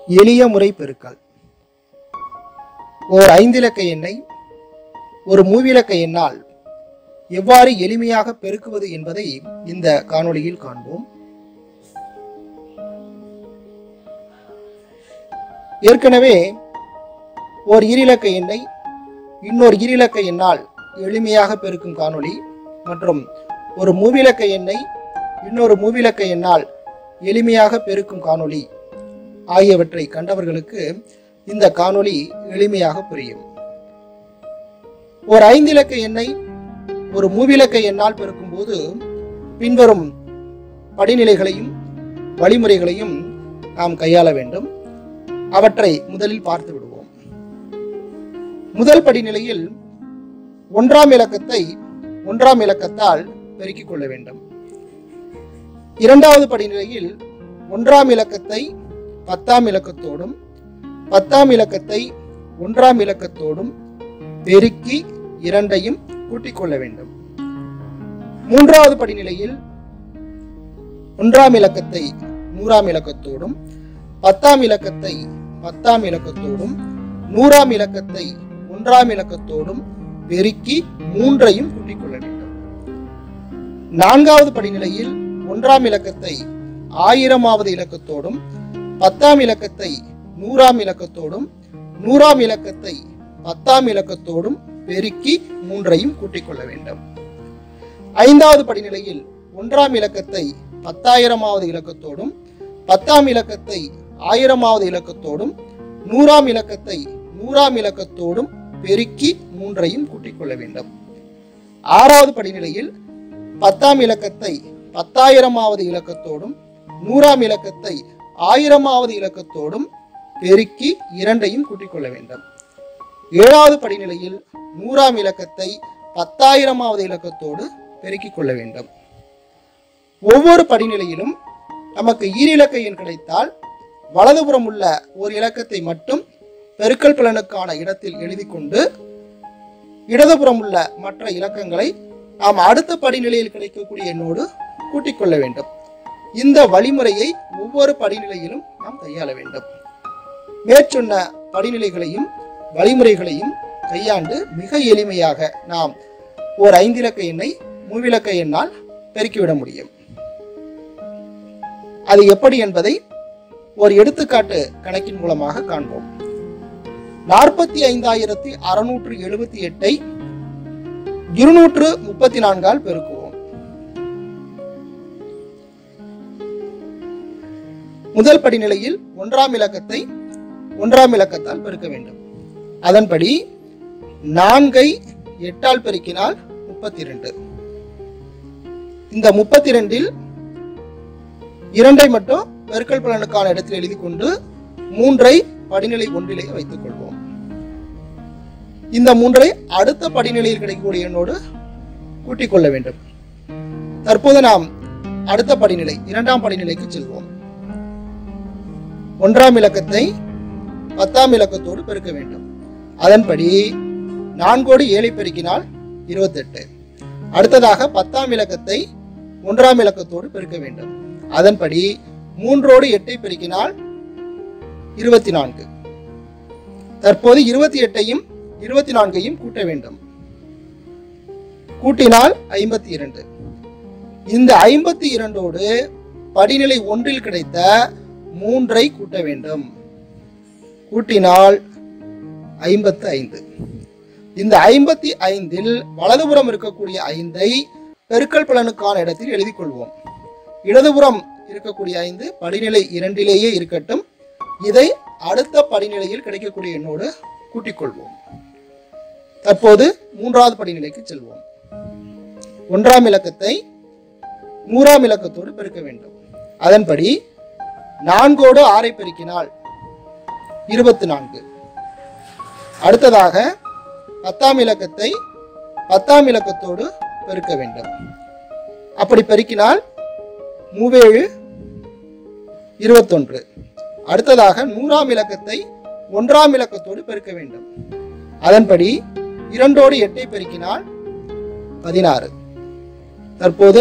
எளிய முறை பெருக்கல். ஓர் 5 இலக்க எண்ணை ஒரு மூவிலக்க எண்ணால் எவ்வாறு எளிமையாக பெருக்குவது என்பதை இந்த காணொளியில் காண்போம். ஏற்கனவே ஓர் ஈரிலக்க எண்ணை இன்னொரு ஈரிலக்க எண்ணால் எளிமையாக பெருக்கும் காணொளி மற்றும் ஒரு மூவிலக்க எண்ணை இன்னொரு மூவிலக்க எண்ணால் எளிமையாக பெருக்கும் காணொளி ஆகியவற்றை கண்டவர்களுக்கு இந்த காணொளி எளிமையாக புரியும். ஒரு 5 இலக்க எண்ணை ஒரு மூவிலக்க எண்ணால் பெருக்கும் போது பின்வரும் படிநிலைகளையும் வழிமுறைகளையும் நாம் கையாள வேண்டும். அவற்றை முதலில் பார்த்து விடுவோம். முதல் படிநிலையில் 1ஆம் இலக்கத்தை 1ஆம் இலக்கத்தால் பெருக்கிக் கொள்ள வேண்டும். இரண்டாவது படிநிலையில் 1ஆம் இலக்கத்தை 10ஆம் இலக்கத்தோடும் 10ஆம் இலக்கத்தை 1ஆம் இலக்கத்தோடும் பெருக்கி இரண்டையும் கூட்டிக் கொள்ள வேண்டும். மூன்றாவது படிநிலையில் 1ஆம் இலக்கத்தை 100ஆம் இலக்கத்தோடும் 10ஆம் இலக்கத்தை 10ஆம் இலக்கத்தோடும் 100ஆம் இலக்கத்தை 1ஆம் இலக்கத்தோடும் பெருக்கி மூன்றையும் கூட்டிக் கொள்ள வேண்டும். நான்காவது படிநிலையில் 1ஆம் இலக்கத்தை 1000ஆவது இலக்கத்தோடும் 10ஆம் இலக்கத்தை 100ஆம் இலக்கத்தோடும் 100ஆம் இலக்கத்தை 10ஆம் இலக்கத்தோடும் பெருக்கி மூன்றையும் கூட்டிக் கொள்ள வேண்டும். ஐந்தாவது படிநிலையில் 1ஆம் இலக்கத்தை 10,000ஆவது இலக்கத்தோடும் 10ஆம் இலக்கத்தை 1000ஆவது இலக்கத்தோடும் 100ஆம் இலக்கத்தை 100ஆம் இலக்கத்தோடும் பெருக்கி மூன்றையும் கூட்டிக் கொள்ள வேண்டும். ஆறாவது படிநிலையில் 10ஆம் இலக்கத்தை 10,000ஆவது இலக்கத்தோடும் 100ஆம் இலக்கத்தை 1000ஆவது இலக்கத்தோடும் பெருக்கி இரண்டையும் கூட்டிக் கொள்ள வேண்டும். ஏழாவது படிநிலையில் 100ஆம் இலக்கத்தை 10,000ஆவது இலக்கத்தோடு பெருக்கிக் கொள்ள வேண்டும். ஒவ்வொரு படிநிலையிலும் நமக்கு ஈரிலக்க எண் கிடைத்தால் வலதுபுறம் உள்ள ஒரு இலக்கத்தை மட்டும் பெருக்கல் பலனுக்கான இடத்தில் எழுதி கொண்டு இடதுபுறம் உள்ள மற்ற இலக்கங்களை நாம் அடுத்த படிநிலையில் கிடைக்கக்கூடிய எண்ணோடு கூட்டிக் கொள்ள வேண்டும். இந்த வழிமுறையை ஒவ்வொரு படிநிலையிலும் நாம் கையாள வேண்டும். மேற்சொன்ன படிநிலைகளையும் வழிமுறைகளையும் கையாண்டு மிக எளிமையாக நாம் ஓர் 5 இலக்க எண்ணை மூவிலக்க எண்ணால் பெருக்கிவிட முடியும். அது எப்படி என்பதை ஒரு எடுத்துக்காட்டு கணக்கின் மூலமாக காண்போம். 45,678 234ஆல் பெருக்குவோம். முதல் படிநிலையில் 1ஆம் இலக்கத்தை 1ஆம் இலக்கத்தால் பெருக்க வேண்டும். அதன்படி 4ஐ 8ஆல் பெருக்கினால் 32. இந்த 32இல் 2ஐ மட்டும் பெருக்கல் பலனுக்கான இடத்தில் எழுதி கொண்டு 3ஐ படிநிலை 1லே வைத்துக் கொள்வோம். இந்த 3ஐ அடுத்த படிநிலையில் கிடைக்கக்கூடிய எண்ணோடு கூட்டிக் கொள்ள வேண்டும். தற்போது நாம் அடுத்த படிநிலை 2ஆம் படிநிலைக்கு செல்வோம். 1ஆம் இலக்கத்தை 10ஆம் இலக்கத்தோடு பெருக்க வேண்டும். அதன்படி 4ஓடு 7ஐ பெருக்கினால் 28. அடுத்ததாக 10ஆம் இலக்கத்தை 1ஆம் இலக்கத்தோடு பெருக்க வேண்டும். அதன்படி 3ஓடு 8ஐ பெருக்கினால் 24. தற்போது 28ஐயும் 24ஐயும் கூட்ட வேண்டும். கூட்டினால் 52. இந்த 52ஓடு படிநிலை 1இல் கிடைத்த 3ஐ கூட்ட வேண்டும். கூட்டினால் 55. இந்த 55இல் வலதுபுறம் இருக்கக்கூடிய 5ஐ பெருக்கல் பலனுக்கான இடத்தில் எழுதி கொள்வோம். இடதுபுறம் இருக்கக்கூடிய 5 படிநிலை 2லேயே இருக்கட்டும். இதை அடுத்த படிநிலையில் கிடைக்கக்கூடிய எண்ணோடு கூட்டிக் கொள்வோம். தற்போது 3ஆவது படிநிலைக்கு செல்வோம். 1ஆம் இலக்கத்தை 100ஆம் இலக்கத்தோடு பெருக்க வேண்டும். அதன்படி 4ஓடு 6ஐ பெருக்கினால் 24. அடுத்ததாக 10ஆம் இலக்கத்தை 10ஆம் இலக்கத்தோடு பெருக்க வேண்டும். அப்படி பெருக்கினால் 37 21. அடுத்ததாக 100ஆம் இலக்கத்தை 1ஆம் இலக்கத்தோடு பெருக்க வேண்டும். அதன்படி 2ஓடு 8ஐ பெருக்கினால் 16. தற்போது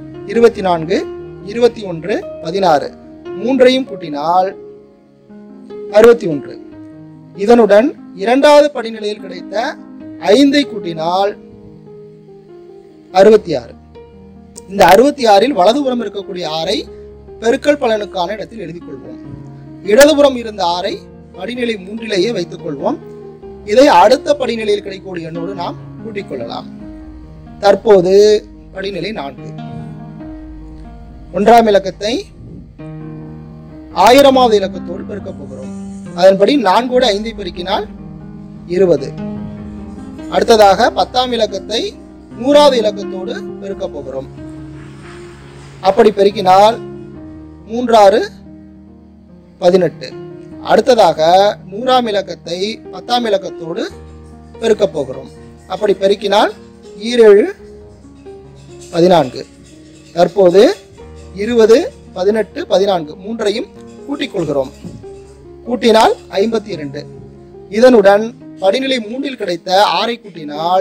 24 21 16 மூன்றையும் கூட்டினால் 61. இதனுடன் இரண்டாவது படிநிலையில் கிடைத்த 5 கூட்டினால் 66. இந்த 66இல் வலதுபுறம் இருக்கக்கூடிய 6ஐ பெருக்கல் பலனுக்கான இடத்தில் எழுதிக் கொள்வோம். இடதுபுறம் இருந்த 6ஐ படிநிலை 3லேயே வைத்துக் கொள்வோம். இதை அடுத்த படிநிலையில் கிடைக்கக்கூடிய எண்ணோடு நாம் கூட்டிக் கொள்ளலாம். தற்போது படிநிலை 4. 1ஆம் இலக்கத்தை 1000வது இலக்கத்தோடு பெருக்கப் போகிறோம். அதன்படி 4 5ஐ பெருக்கினால் 20. அடுத்ததாக 10ஆம் இலக்கத்தை 100வது இலக்கத்தோடு பெருக்கப் போகிறோம். அப்படி பெருக்கினால் 3 6 18. அடுத்ததாக 100ஆம் இலக்கத்தை 10ஆம் இலக்கத்தோடு பெருக்கப் போகிறோம். அப்படி பெருக்கினால் 7 14. தற்போது 20 18 14 மூன்றையும் கூட்டிக் கொள்கிறோம். கூட்டினால் 52. இதனுடன் படிநிலை 3இல் கிடைத்த 6ஐ கூட்டினால்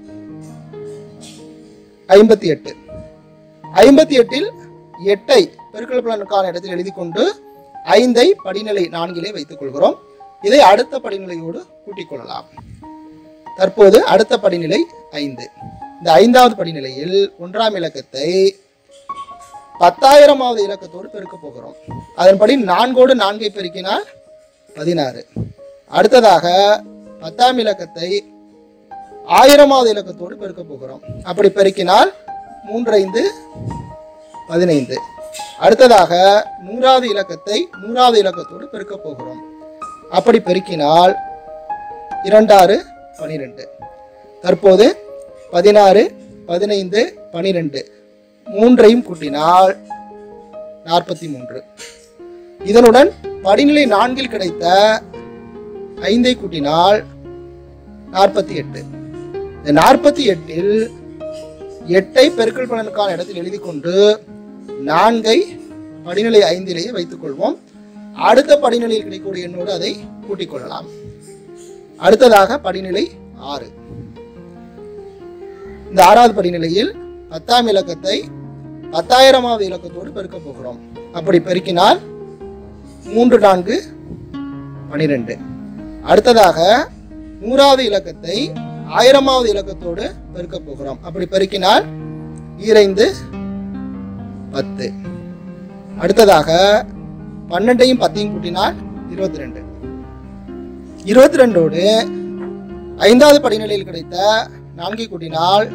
58. 58இல் 8ஐ பெருக்கல் பலனுக்கான இடத்தில் எழுதி கொண்டு 5ஐ படிநிலை 4லே வைத்துக் கொள்கிறோம். இதை அடுத்த படிநிலையோடு கூட்டிக் கொள்ளலாம். தற்போது அடுத்த படிநிலை 5. இந்த 5வது படிநிலையில் 1ஆம் இலக்கத்தை 10,000வது இலக்கத்தோடு பெருக்க போகிறோம். அதன்படி 4 4ஐ பெருக்கினால் 16. அடுத்ததாக 10ஆம் இலக்கத்தை 1000வது இலக்கத்தோடு பெருக்க போகிறோம். அப்படி பெருக்கினால் 3 5 15. அடுத்ததாக 100வது இலக்கத்தை 100வது இலக்கத்தோடு பெருக்க போகிறோம். அப்படி பெருக்கினால் 2 6 12. தற்போது 16 15 12 மூன்றையும் கூட்டினால் 43. இதனுடன் படிநிலை 4இல் கிடைத்த 5ஐ கூட்டினால் 48. இந்த 48இல் 8ஐ பெருக்கல் பலனுக்கான இடத்தில் எழுதி கொண்டு 4ஐ படிநிலை 5லேயே வைத்துக் கொள்வோம். அடுத்த படிநிலையில் கிடைக்கக்கூடிய எண்ணோடு அதை கூட்டிக் கொள்ளலாம். அடுத்ததாக படிநிலை 6. இந்த 6வது படிநிலையில் 10ஆம் இலக்கத்தை 10,000வது இலக்கத்தோடு பெருக்க போகிறோம். அப்படி பெருக்கினால் 3 4 12. அடுத்ததாக 100வது இலக்கத்தை 1000வது இலக்கத்தோடு பெருக்க போகிறோம். அப்படி பெருக்கினால் 2 5 10. அடுத்ததாக 12ஐயும் 10ஐயும் கூட்டினால் 22. 22ஓடு 5வது படிநிலையில் கிடைத்த 4ஐ கூட்டினால்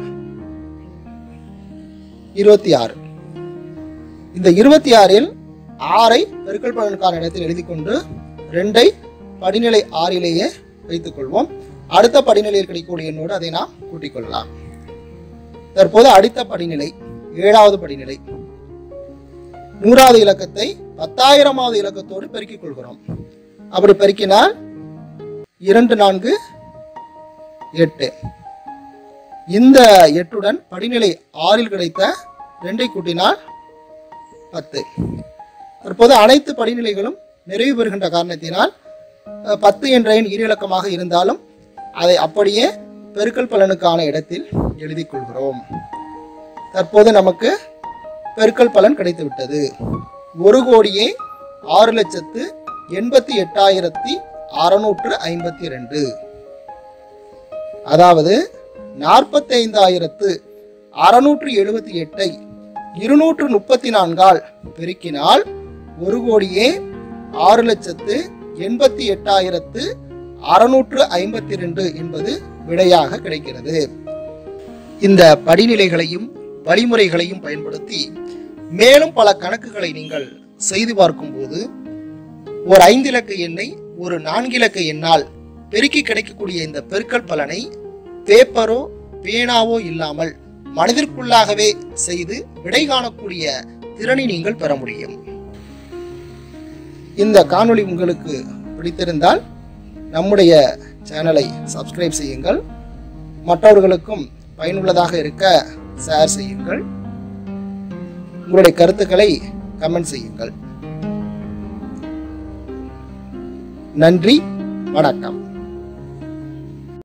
26. இந்த 26இல் 6ஐ பெருக்கல் பலனுக்கான இடத்தில் எழுதி கொண்டு 2ஐ படிநிலை 6லேயே வைத்துக் கொள்வோம். அடுத்த படிநிலையில் கிடைக்கக்கூடிய எண்ணோடு அதை நாம் கூட்டிக் கொள்ளலாம். தற்போது அடுத்த படிநிலை 7வது படிநிலை 100வது இலக்கத்தை 10,000வது இலக்கத்தோடு பெருக்கிக் கொள்கிறோம். அப்படி பெருக்கினால் 2 4 8. இந்த 8உடன் படிநிலை 6இல் கிடைத்த 2ஐ கூட்டினால் 10. தற்போது அனைத்து படிநிலைகளும் நிறைவு பெறுகின்ற காரணத்தினால் 10 என்ற எண் ஈரிலக்கமாக இருந்தாலும் அதை அப்படியே பெருக்கல் பலனுக்கான இடத்தில் எழுதி கொள்கிறோம். தற்போது நமக்கு பெருக்கல் பலன் கிடைத்துவிட்டது. 1,88,652. அதாவது 45,678ஐ 234ஆல் பெருக்கினால் 1,06,88,652 என்பது விடையாக கிடைக்கிறது. இந்த படிநிலைகளையும் வழிமுறைகளையும் பயன்படுத்தி மேலும் பல கணக்குகளை நீங்கள் செய்து பார்க்கும்போது ஒரு 5 இலக்க எண்ணை ஒரு 4 இலக்க எண்ணால் பெருக்கி கிடைக்கக்கூடிய இந்த பெருக்கல் பலனை பேப்பரோ பேனாவோ இல்லாமல் மனதிற்குள்ளாகவே செய்து விடை காணக்கூடிய திறனை நீங்கள் பெற முடியும். இந்த காணொளி உங்களுக்கு பிடித்திருந்தால் நம்முடைய சேனலை சப்ஸ்கிரைப் செய்யுங்கள். மற்றவர்களுக்கும் பயனுள்ளதாக இருக்க ஷேர் செய்யுங்கள். உங்களுடைய கருத்துக்களை கமெண்ட் செய்யுங்கள். நன்றி, வணக்கம்.